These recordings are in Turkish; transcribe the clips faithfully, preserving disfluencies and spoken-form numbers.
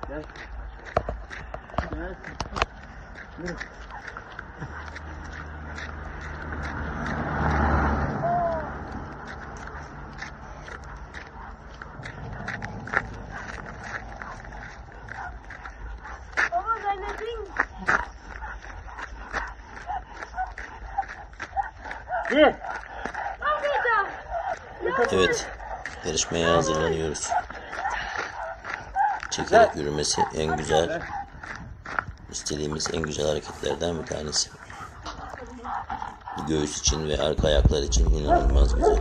Gel. Gel. Yürü. Baba zannedin. Gel. Evet, yarışmaya hazırlanıyoruz. Çekerek yürümesi en güzel, istediğimiz en güzel hareketlerden bir tanesi. Göğüs için ve arka ayaklar için inanılmaz güzel.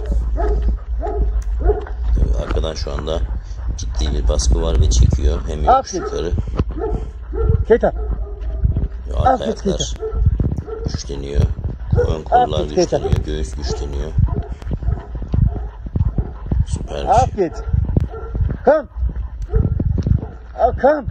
Tabii arkadan şu anda ciddi bir baskı var ve çekiyor. Hem yokuş yukarı. Keta. Arka ayaklar güçleniyor. Ön kollar güçleniyor. Göğüs güçleniyor. Süper bir şey. Git. Come. Oh, come.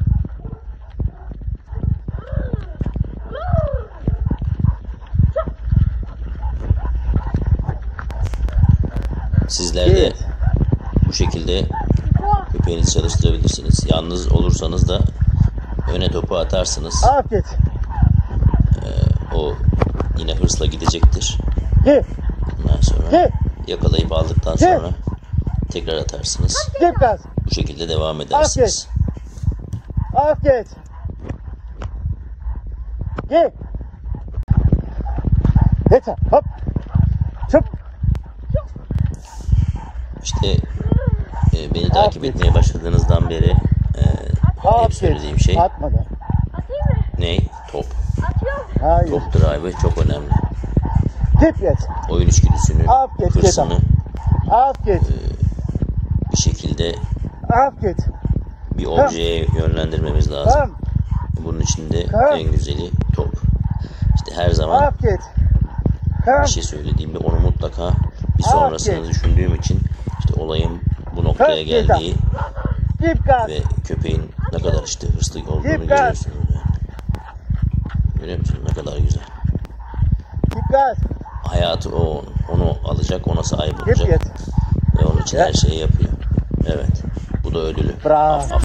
Sizler de bu şekilde köpeğinizi çalıştırabilirsiniz. Yalnız olursanız da öne topu atarsınız. Git. Ee, o yine hırsla gidecektir. Git. Ondan sonra yakalayıp aldıktan sonra tekrar atarsınız. Git gaz. Bu şekilde devam edersiniz. Git. Git. Git. Hop. Çıp. İşte e, beni takip etmeye başladığınızdan beri e, hep söylediğim şey Atmadan. Atayım mı? ne? Top. Atıyorum. Hayır. Top drive'ı çok önemli. Git git. Oyun içgüdüsünü, Aferin, hırsını Git. bir şekilde Git. bir objeye yönlendirmemiz lazım. Come. Bunun için de Tamam. en güzeli top. İşte her zaman Git. bir Come. şey söylediğimde onu mutlaka bir sonrasını düşündüğüm için işte olayın bu noktaya Tamam, geldiği Git gaz. ve köpeğin ne kadar işte hırslı olduğunu Git gaz. görüyorsunuz yani. Görüyor musunuz ne kadar güzel. Git gaz. Hayatı o, onu alacak, ona sahip Git olacak git. ve onun için her şeyi yapıyor. Evet, bu da ödülü. Bravo. Af-